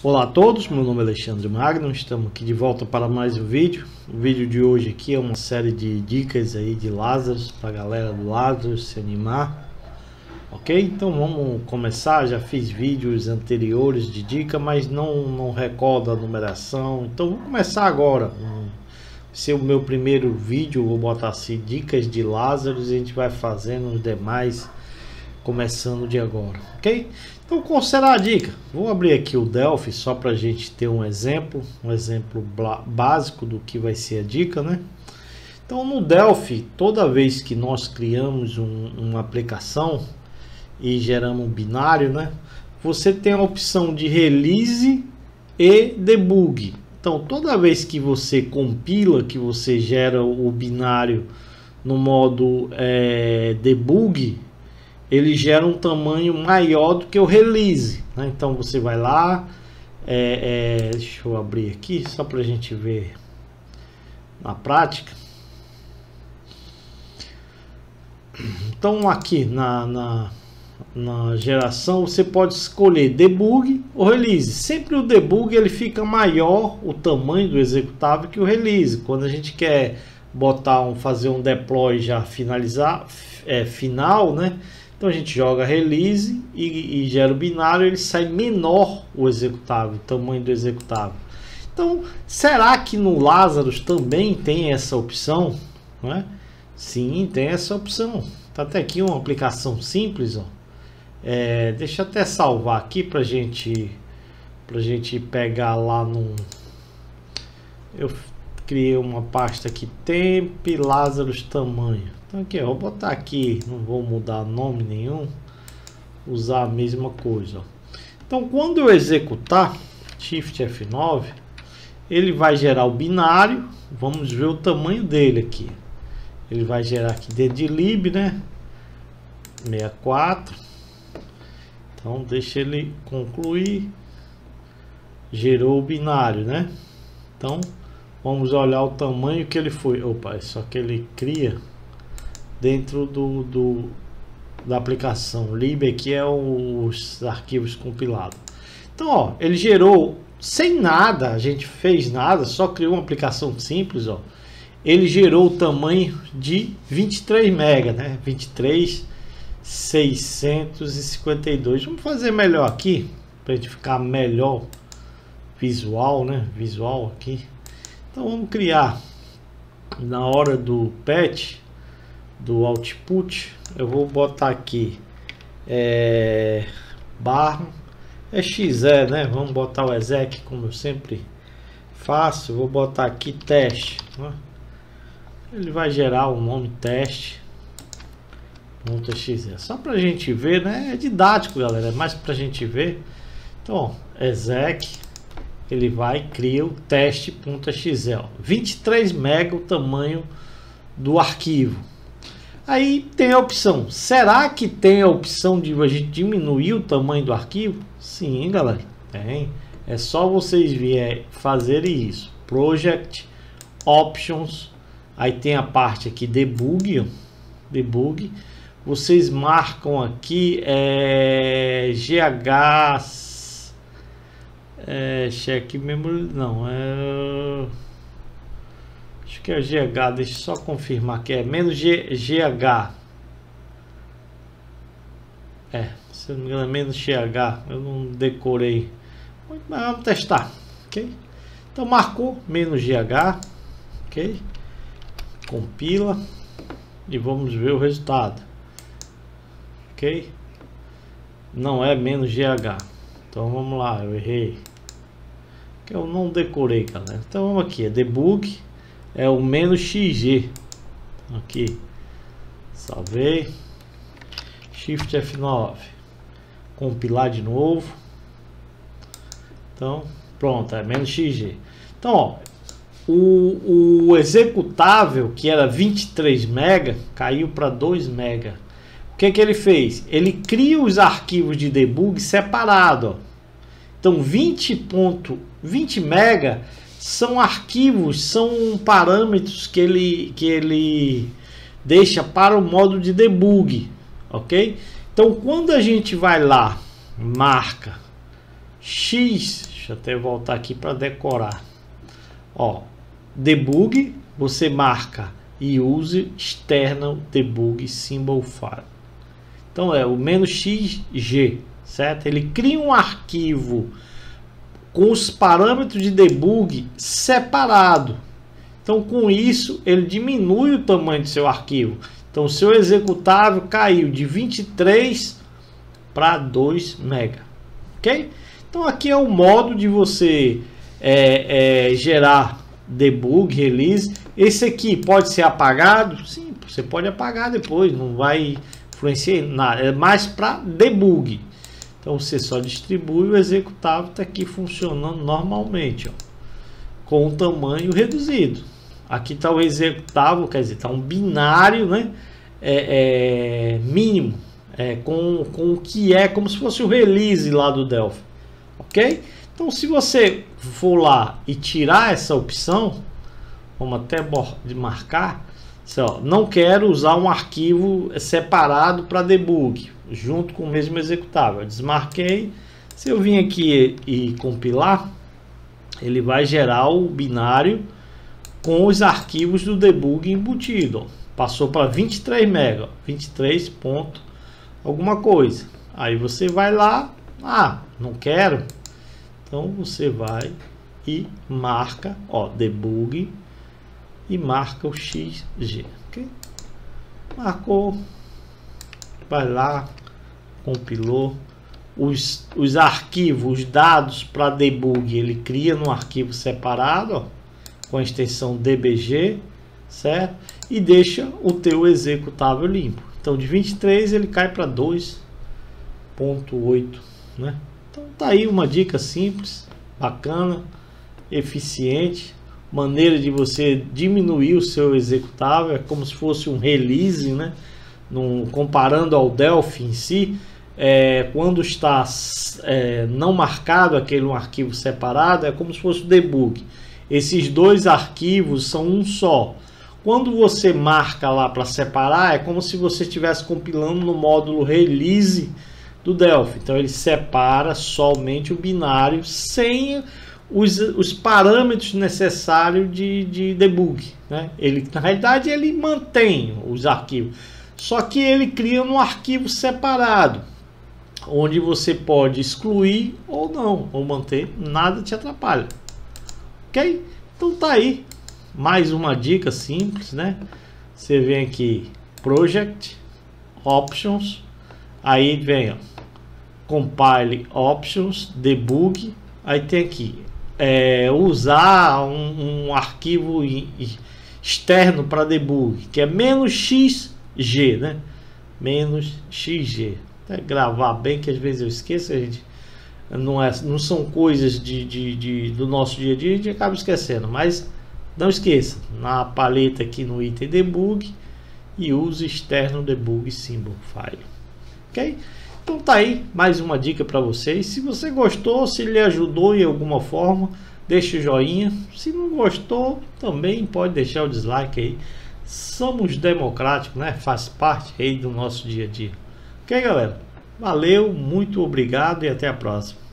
Olá a todos, meu nome é Alexandre Magno, estamos aqui de volta para mais um vídeo. O vídeo de hoje aqui é uma série de dicas aí de Lazarus, para a galera do Lazarus se animar. Ok? Então vamos começar, já fiz vídeos anteriores de dica, mas não recordo a numeração, então vou começar agora. Esse é o meu primeiro vídeo, vou botar assim, dicas de Lazarus, e a gente vai fazendo os demais, começando de agora, ok? Então qual será a dica? Vou abrir aqui o Delphi só para a gente ter um exemplo básico do que vai ser a dica, né? Então no Delphi, toda vez que nós criamos uma aplicação e geramos um binário, né? Você tem a opção de release e debug. Então toda vez que você compila, que você gera o binário no modo debug, ele gera um tamanho maior do que o release, né? Então você vai lá, deixa eu abrir aqui só para a gente ver na prática. Então aqui na geração você pode escolher debug ou release. Sempre o debug ele fica maior, o tamanho do executável, que o release. Quando a gente quer fazer um deploy já final, né? Então a gente joga release e gera o binário, ele sai menor o executável, o tamanho do executável. Então, será que no Lazarus também tem essa opção? Não é? Sim, tem essa opção. Tá até aqui uma aplicação simples, ó. Deixa eu até salvar aqui pra gente pegar lá no... Eu criei uma pasta aqui, temp Lazarus tamanho. Então aqui, eu vou botar aqui, não vou mudar nome nenhum, usar a mesma coisa, ó. Então quando eu executar Shift F9, ele vai gerar o binário. Vamos ver o tamanho dele aqui. Ele vai gerar aqui dentro de lib, né, 64. Então deixa ele concluir. Gerou o binário, né? Então vamos olhar o tamanho que ele foi. Opa, só que ele cria dentro da aplicação. Lib aqui é os arquivos compilados. Então, ó, ele gerou sem nada, a gente fez nada, só criou uma aplicação simples, ó. Ele gerou o tamanho de 23 MB, né? 23.652. Vamos fazer melhor aqui para a gente ficar melhor visual, né? Visual aqui. Então vamos criar na hora do patch, do output, eu vou botar aqui barra XE, né? Vamos botar o exec como eu sempre faço. Vou botar aqui teste, né? Ele vai gerar o nome teste.exe, só pra gente ver, né? É didático, galera, é mais pra gente ver. Então, exec, ele vai criar o teste.exe, 23 MB o tamanho do arquivo. Aí tem a opção, será que tem a opção de a gente diminuir o tamanho do arquivo? Sim, galera, tem. É só vocês fazerem isso. Project, Options, aí tem a parte aqui debug, debug. Vocês marcam aqui GH, check memory, não, acho que é GH, deixa eu só confirmar que é menos GH. Se não me engano é menos GH, eu não decorei. Mas vamos testar, ok? Então marcou menos GH, ok? Compila e vamos ver o resultado, ok? Não é menos GH, então vamos lá, eu errei, que eu não decorei, galera. Então vamos aqui, debug, é o menos XG, aqui, salvei, Shift F9, compilar de novo. Então pronto, é menos XG. Então, ó, o executável que era 23 MB caiu para 2 MB. O que ele fez? Ele cria os arquivos de debug separado, ó. Então 20 MB são arquivos, são parâmetros que ele deixa para o modo de debug, ok? Então quando a gente vai lá, marca X, Deixa eu até voltar aqui para decorar. Ó, debug, você marca e use external debug symbol file. Então é o "-xg", certo? Ele cria um arquivo com os parâmetros de debug separado. Então com isso ele diminui o tamanho do seu arquivo. Então o seu executável caiu de 23 para 2 MB, ok? Então aqui é o modo de você gerar debug, release. Esse aqui pode ser apagado? Sim, você pode apagar depois, não vai influenciar em nada, é mais para debug. Então você só distribui, o executável está aqui funcionando normalmente, ó, com o tamanho reduzido. Aqui está o executável, quer dizer, está um binário, né, mínimo, com o que é como se fosse o release lá do Delphi, ok? Então se você for lá e tirar essa opção, vamos até marcar, ó, não quero usar um arquivo separado para debug junto com o mesmo executável. Eu desmarquei. Se eu vim aqui e compilar, ele vai gerar o binário com os arquivos do debug embutido, ó. Passou para 23 MB, ó, 23 ponto alguma coisa. Aí você vai lá, não quero, então você vai e marca, ó, debug, e marca o XG, ok? Marcou, vai lá, compilou os arquivos, os dados para debug, ele cria num arquivo separado, ó, com a extensão dbg, certo? E deixa o teu executável limpo. Então de 23 ele cai para 2.8, né? Então tá aí uma dica simples, bacana, eficiente, maneira de você diminuir o seu executável. É como se fosse um release, né? Comparando ao Delphi em si, quando está não marcado aquele arquivo separado, é como se fosse o debug. Esses dois arquivos são um só. Quando você marca lá para separar, é como se você estivesse compilando no módulo release do Delphi. Então ele separa somente o binário sem os parâmetros necessários de debug, né? Ele, na realidade, ele mantém os arquivos, só que ele cria um arquivo separado, onde você pode excluir ou não, ou manter, nada te atrapalha, ok? Então tá aí mais uma dica simples, né? Você vem aqui, Project, Options, aí vem, ó, Compile Options, Debug, aí tem aqui usar um arquivo externo para debug, que é -xg, né? -xg. Até gravar bem, que às vezes eu esqueço, a gente não são coisas do nosso dia a dia, a gente acaba esquecendo, mas não esqueça, na paleta aqui no item debug, e use externo debug symbol file, ok? Então tá aí mais uma dica para vocês. Se você gostou, se lhe ajudou em alguma forma, deixe o joinha. Se não gostou, também pode deixar o dislike aí. Somos democráticos, né? Faz parte aí do nosso dia a dia. Ok, galera? Valeu, muito obrigado e até a próxima.